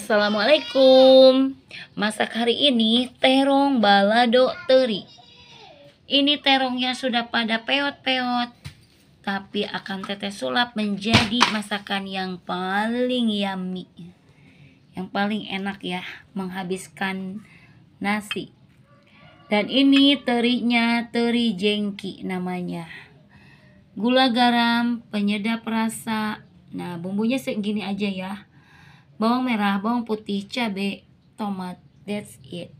Assalamualaikum. Masak hari ini terong balado teri. Ini terongnya sudah pada peot-peot, tapi akan teteh sulap menjadi masakan yang paling yummy, yang paling enak ya, menghabiskan nasi. Dan ini terinya teri jengki namanya. Gula garam, penyedap rasa. Nah, bumbunya segini aja ya. Bawang merah, bawang putih, cabai, tomat. That's it.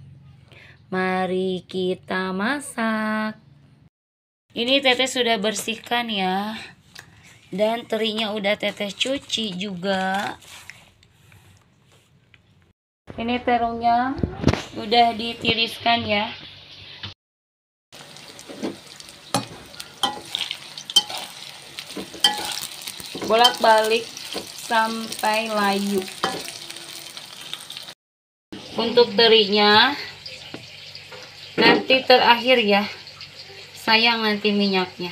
Mari kita masak. Ini teteh sudah bersihkan ya. Dan terinya udah teteh cuci juga. Ini terongnya udah ditiriskan ya. Bolak-balik sampai layu. Untuk terinya nanti terakhir ya, sayang nanti minyaknya.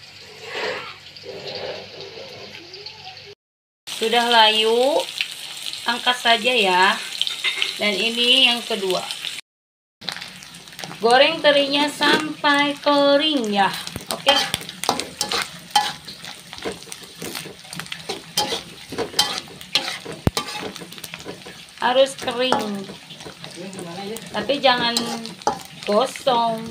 Sudah layu, angkat saja ya. Dan ini yang kedua, goreng terinya sampai kering ya. Oke. Harus kering, tapi jangan gosong.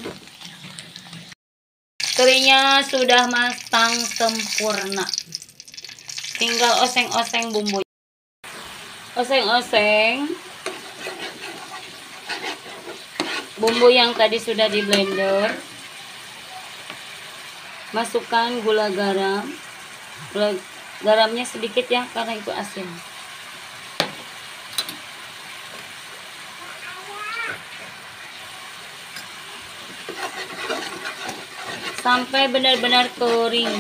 Terinya sudah matang sempurna, tinggal oseng-oseng bumbu. Oseng-oseng bumbu yang tadi sudah di blender. Masukkan gula garam. Gula garamnya sedikit ya, karena itu asin. Sampai benar-benar kering.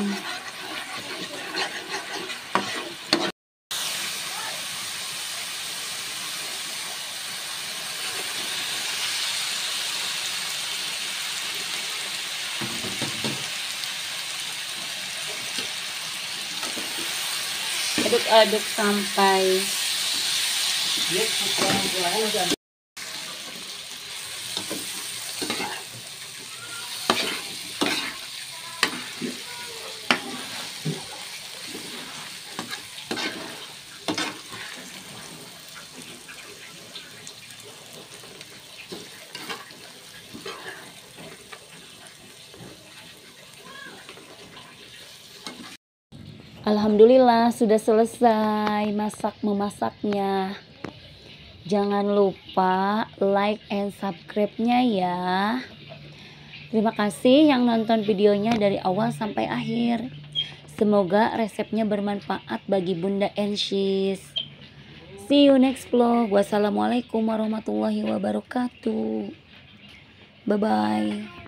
Aduk-aduk sampai alhamdulillah sudah selesai memasaknya. Jangan lupa like and subscribe-nya ya. Terima kasih yang nonton videonya dari awal sampai akhir. Semoga resepnya bermanfaat bagi Bunda and sis. See you next vlog. Wassalamualaikum warahmatullahi wabarakatuh. Bye bye.